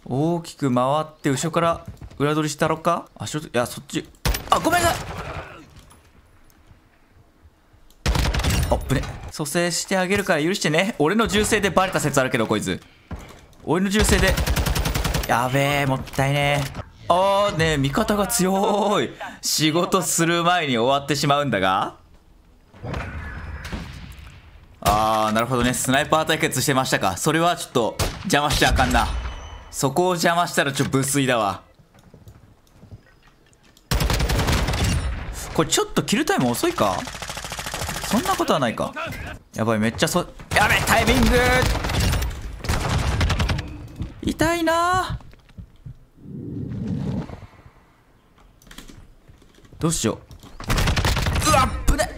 大きく回って後ろから裏取りしたろか。いや、そっち。あ、ごめんなさい。あっぶね。蘇生してあげるから許してね。俺の銃声でバレた説あるけど、こいつ。俺の銃声で。やべえ、もったいねえ。あーねえ、味方が強い。仕事する前に終わってしまうんだが。あー、なるほどね。スナイパー対決してましたか。それはちょっと邪魔しちゃあかんな。そこを邪魔したらちょっと無粋だわ。これちょっとキルタイム遅いか。そんなことはないか。やばい、めっちゃやべえ、タイミング痛いな。どうしよう。うわっぶね。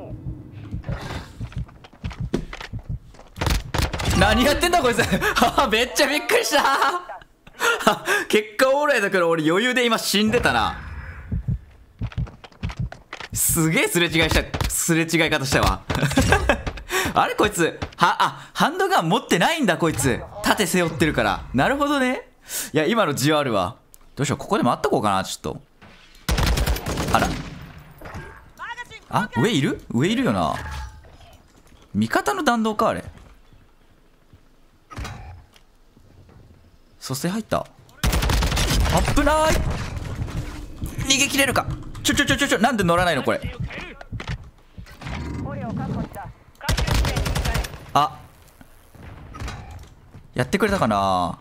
何やってんだこいつめっちゃびっくりした結果オーライだから俺余裕で今死んでたな。すげえすれ違い方したわあれこいつハンドガン持ってないんだこいつ。盾背負ってるから。なるほどね。いや今の字はあるわ。どうしよう、ここで待っとこうかな。ちょっとあら、上いるよな。味方の弾道かあれ。蘇生入った。危ない。逃げ切れるか。なんで乗らないのこれ。あ、やってくれたかな。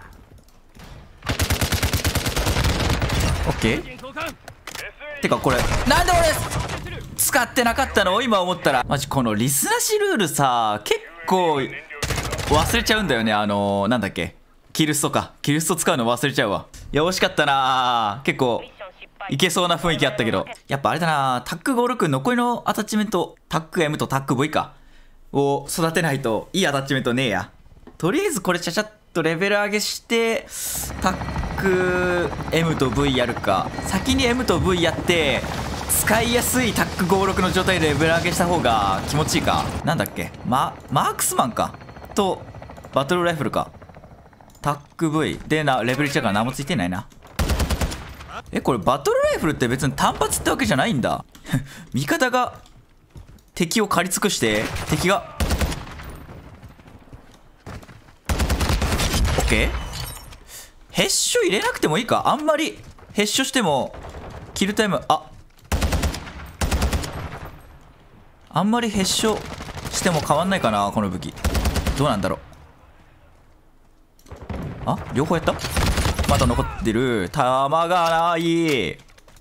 オッケー。てかこれなんで俺使ってなかったの今思ったら。マジこのリスなしルールさ、結構忘れちゃうんだよね。なんだっけ、キルストか。キルスト使うの忘れちゃうわ。いや惜しかったな。結構いけそうな雰囲気あったけど、やっぱあれだな。タック56残りのアタッチメント、タック M とタック V かを育てないといいアタッチメントねえや。とりあえずこれちゃちゃっとレベル上げしてタック M と V やるか。先に M と V やって使いやすいタック56の状態でレベル上げした方が気持ちいいか。なんだっけ、マークスマンかとバトルライフルか。タック V でレベル1だから何もついてないな。これバトルライフルって別に単発ってわけじゃないんだ味方が敵を狩り尽くして敵がオッケー。ヘッシュ入れなくてもいいか。あんまりヘッシュしてもキルタイムあんまりヘッシュしても変わんないかなこの武器。どうなんだろう。両方やった。まだ残ってる。弾がない。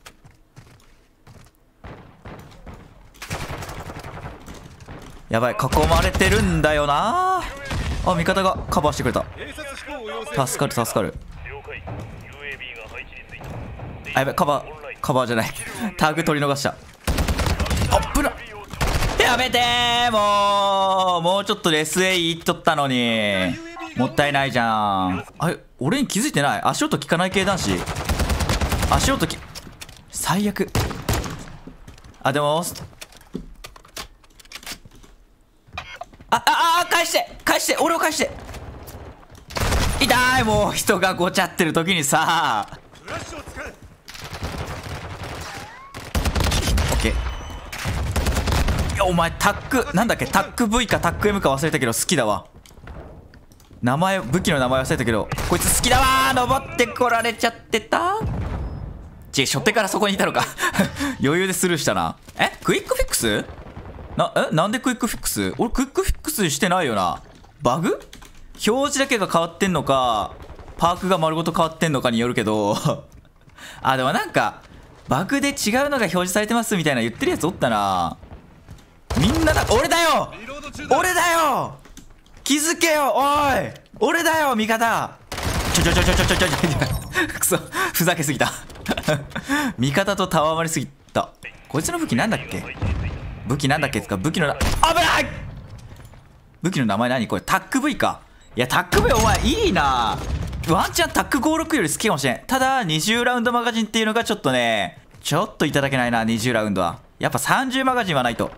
やばい、囲まれてるんだよな。味方がカバーしてくれた。助かる。やばい、カバーじゃないタグ取り逃した。危な。やめてー。もうちょっとで SA いっとったのにもったいないじゃん。俺に気づいてない。足音聞かない系男子。足音最悪。でも返して俺を返して。痛い。もう人がごちゃってる時にさ。オッケー。いやお前タックなんだっけ、タック V かタック M か忘れたけど好きだわ。武器の名前忘れたけどこいつ好きだわ。登ってこられちゃってた。初手からそこにいたのか余裕でスルーしたな。クイックフィックスなんでクイックフィックス。俺クイックフィックスしてないよな。バグ表示だけが変わってんのかパークが丸ごと変わってんのかによるけどでもなんかバグで違うのが表示されてますみたいな言ってるやつおったな。みんな俺だよ気づけよ。おい俺だよ味方。くそふざけすぎた味方と戯れすぎた。こいつの武器なんだっけつか武器の危ない。武器の名前何これ。タック V か。いやタック V お前いいな。ワンチャンタック56より好きかもしれん。ただ20ラウンドマガジンっていうのがちょっとねいただけないな。20ラウンドはやっぱ30マガジンはないと。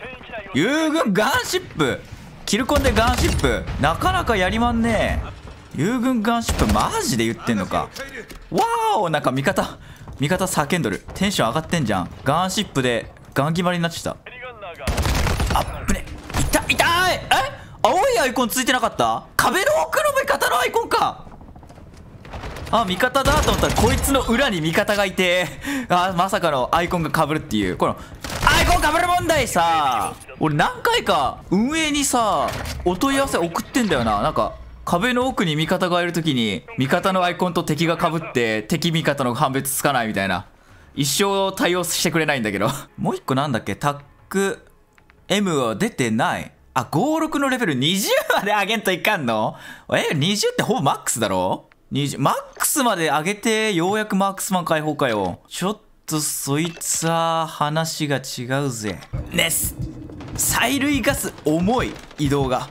友軍ガンシップキルコンでガンシップなかなかやりまんね。 友軍ガンシップマジで言ってんのか。わーお、なんか味方叫んどる。テンション上がってんじゃん。ガンシップでガン決まりになってきた。あっぶね。痛い青いアイコンついてなかった？壁の奥の味方のアイコンか。あ、味方だと思ったらこいつの裏に味方がいて、あ、まさかのアイコンが被るっていう、このアイコン被る問題さ。俺何回か運営にさお問い合わせ送ってんだよな。なんか壁の奥に味方がいる時に味方のアイコンと敵が被って敵味方の判別つかないみたいな、一生対応してくれないんだけどもう一個なんだっけ、タック M は出てない。あ、56のレベル20まで上げんといかんの？20ってほぼマックスだろ？20マックスまで上げてようやくマークスマン解放かよ。ちょっとそいつは話が違うぜ。ねす催涙ガス重い、移動が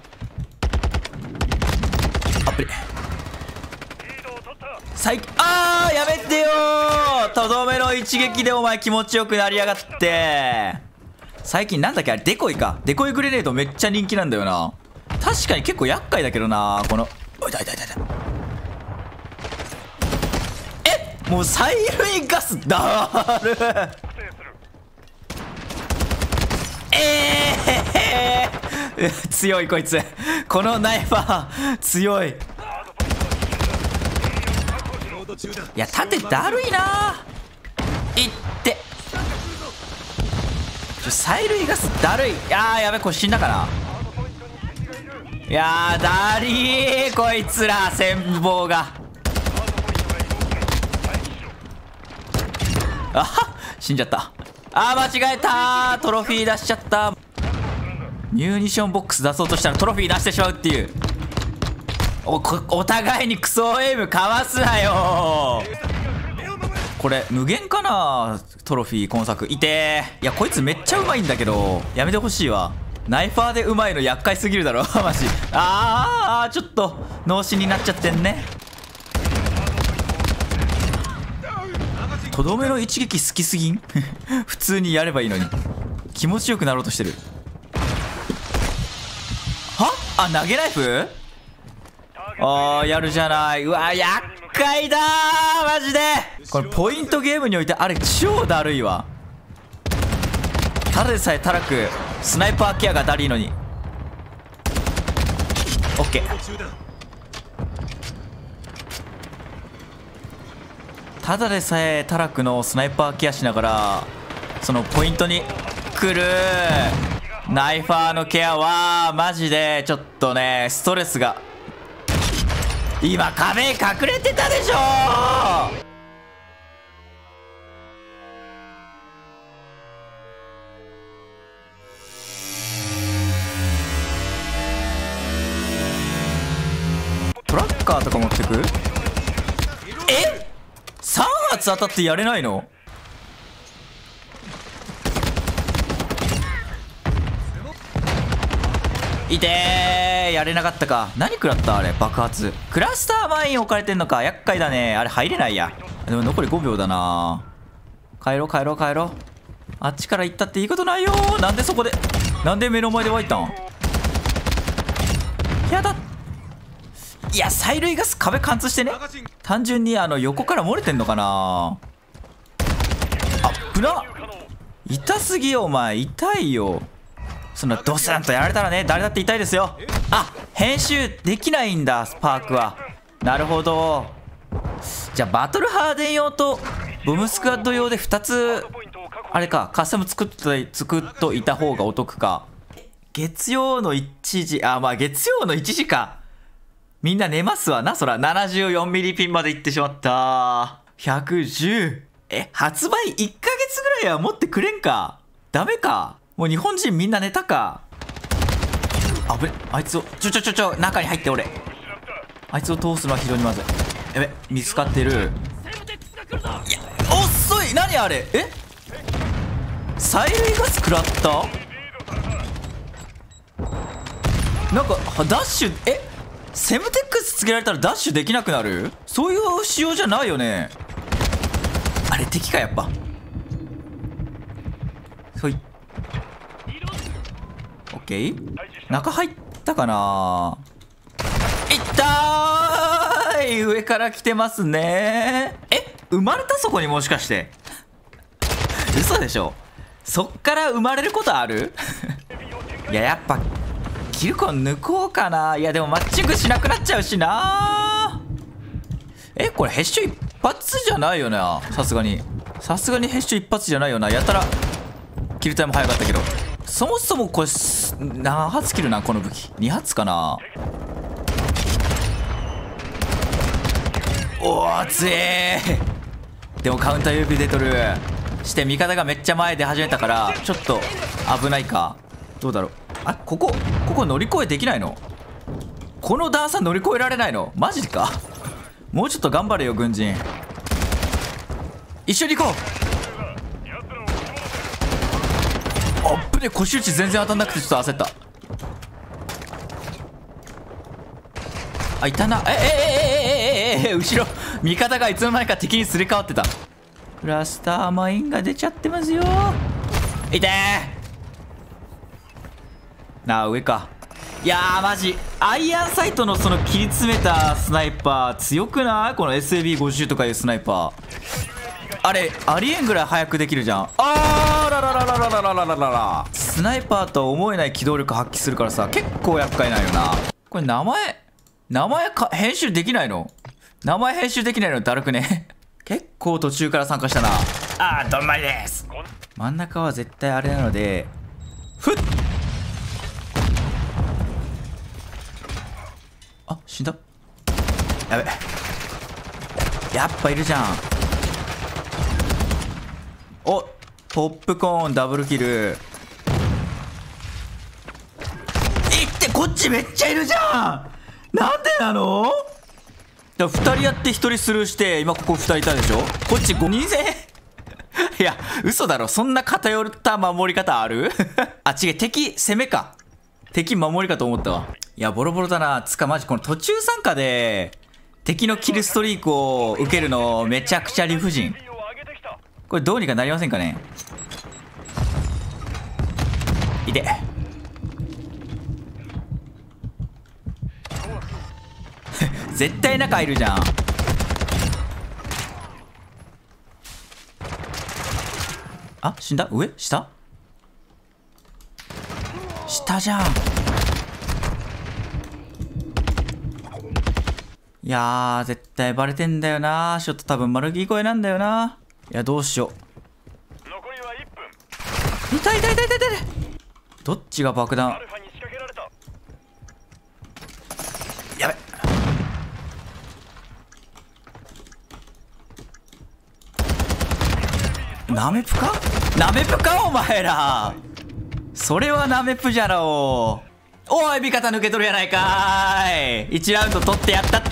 あっぷりあーやめてよー。とどめの一撃でお前気持ちよくなりやがって。最近なんだっけあれ、デコイか。デコイグレネードめっちゃ人気なんだよな。確かに結構厄介だけどな、この。痛いもう催涙ガスだる強いこいつ。このナイファー強い。いや盾だるいないって催涙ガスだるい。やべこれ死んだかな。いやーだりーこいつら戦望が。あは死んじゃった。間違えた。トロフィー出しちゃった。ミューニションボックス出そうとしたらトロフィー出してしまうっていう。お互いにクソエイムかわすなよ。これ無限かな、トロフィー今作。いてー。いやこいつめっちゃうまいんだけどやめてほしいわ。ナイファーでうまいの厄介すぎるだろマジ。ちょっと脳死になっちゃってんね。とどめの一撃好きすぎん普通にやればいいのに気持ちよくなろうとしてる。は投げナイフ。やるじゃない。うわ厄介だーマジで。これポイントゲームにおいてあれ超だるいわ。ただでさえたらくスナイパーケアがだるいのに。オッケー。ただでさえタラクのスナイパーケアしながらそのポイントに来るナイファーのケアはマジでちょっとねストレスが。今壁隠れてたでしょ。トラッカーとか持ってく。3発当たってやれないの？いてー。やれなかったか。何食らったあれ。爆発。クラスターマイン置かれてんのか。厄介だね。あれ入れないや。でも残り5秒だな。帰ろう。あっちから行ったっていいことないよ。なんでそこでなんで目の前で湧いたん。やだ。いや催涙ガス壁貫通してね。単純に横から漏れてんのかな。危な。痛すぎよお前。痛いよ。そんなドスンとやられたらね誰だって痛いですよ。編集できないんだスパークは。なるほど。じゃあバトルハーデン用とボムスクワッド用で2つあれかカスタム作っといた方がお得か。月曜の1時月曜の1時か。みんな寝ますわなそら。74ミリピンまでいってしまった。110。発売1ヶ月ぐらいは持ってくれんか。ダメか。もう日本人みんな寝たか。ぶね。あいつを中に入って俺。あいつを通すのは非常にまずい。やべ見つかってる。いや遅い。何あれ。催涙ガス食らった。なんかダッシュセムテックスつけられたらダッシュできなくなる。そういう仕様じゃないよね。あれ敵かやっぱ。ほい。オッケー。中入ったかな。 いったーい、上から来てますね。生まれた、そこにもしかして嘘でしょ。そっから生まれることあるいや、やっぱキルコン抜こうかな。いやでもマッチングしなくなっちゃうしな。これヘッシュ一発じゃないよな。さすがにヘッシュ一発じゃないよな。やたらキルタイム早かったけど、そもそもこれ何発キルな、この武器。2発かな。おお強え。でもカウンター UP 出とるして味方がめっちゃ前で始めたからちょっと危ないか。どうだろう。ここ乗り越えできないの？この段差乗り越えられないの？マジか。もうちょっと頑張れよ軍人。一緒に行こう。あっぶね、腰打ち全然当たんなくてちょっと焦った。いたな。後ろ味方がいつの間にか敵にすり替わってた。クラスターマインが出ちゃってますよ。いてーなあ、上か。いやーマジアイアンサイトのその切り詰めたスナイパー強くない？この SAB50 とかいうスナイパー、あれありえんぐらい早くできるじゃん。あーらららららららららら。スナイパーとは思えない機動力発揮するからさ、結構厄介なんよな。これ名前編集できないの？名前編集できないのだるくね。結構途中から参加したな。どんまりです。真ん中は絶対あれなので、ふっ。死んだ。やべ、やっぱいるじゃん。ポップコーンダブルキル。こっちめっちゃいるじゃん。なんでなの？2人やって1人スルーして、今ここ2人いたでしょ。こっち5人制いや嘘だろ、そんな偏った守り方ある違う、敵攻めか、敵守りかと思ったわ。いやボロボロだな。つかマジこの途中参加で敵のキルストリークを受けるのめちゃくちゃ理不尽。これどうにかなりませんかね。いて絶対中いるじゃん。死んだ。上下じゃん。いやー絶対バレてんだよな。ショット多分丸木超えなんだよな。いやどうしよう。残りは1分。痛い。どっちが爆弾。やべ、ナメプかお前ら。それはナメプじゃろう。おい味方抜けとるやないかーい。1ラウンド取ってやったって。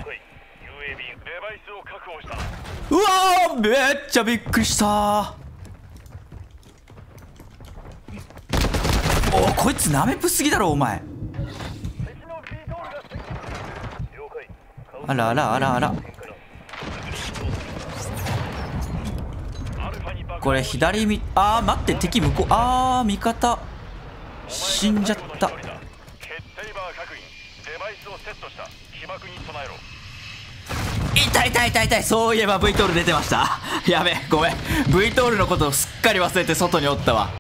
うわーめっちゃびっくりした。こいつナメプすぎだろお前。あらこれ左待って敵向こう。味方死んじゃった。痛い。そういえば V トール出てました。やべごめん、 V トールのことをすっかり忘れて外におったわ。